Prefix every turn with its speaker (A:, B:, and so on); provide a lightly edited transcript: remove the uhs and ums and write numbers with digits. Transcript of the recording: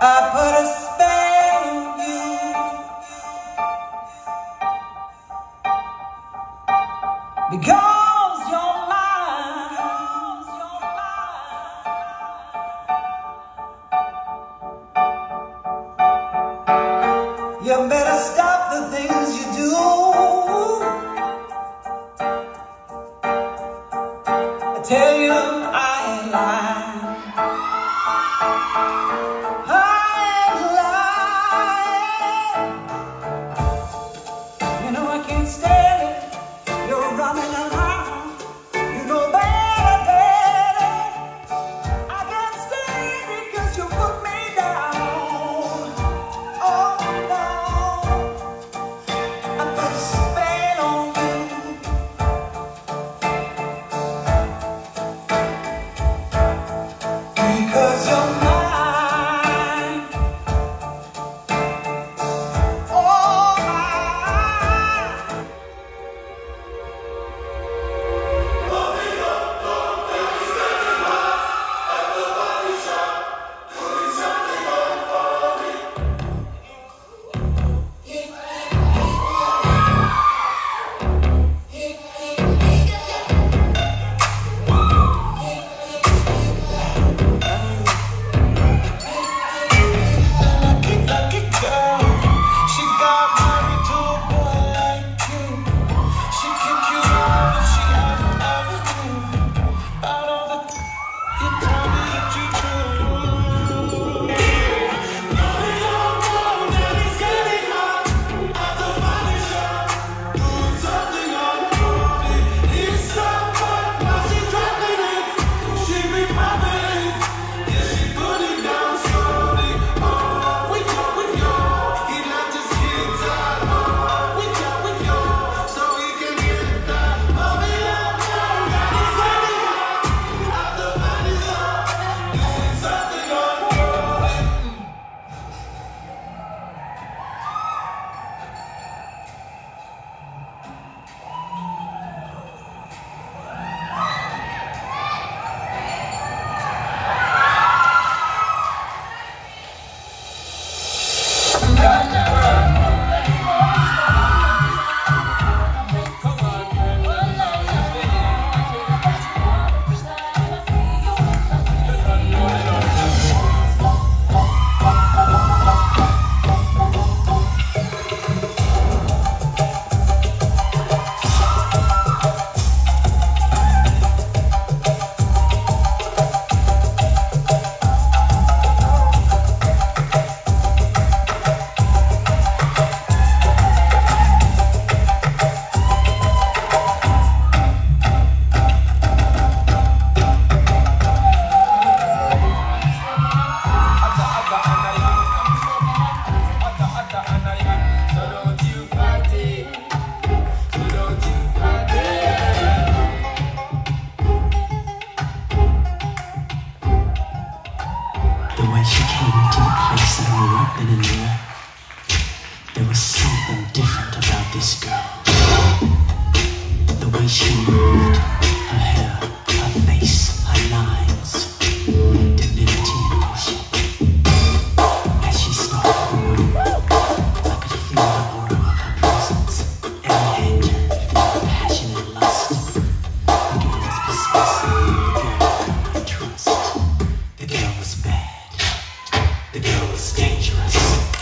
A: I put a spell on you because you're mine. You better stop the things you do. I tell you I ain't lying. You know I can't stand it. You're running around. You know better. I can't stand it 'cause you put me down. Oh no, I put a spell on you because you're mine.
B: The way she came into the place I knew right then and there, there was something different about this girl. The way she moved, her hair, her face, her lines, divinity in motion. As she stalked the room, I could feel the aura of her presence. Every hand turned to feel passionate lust. The girl was persuasive, the girl I trust. The girl was bad. The girl was dangerous.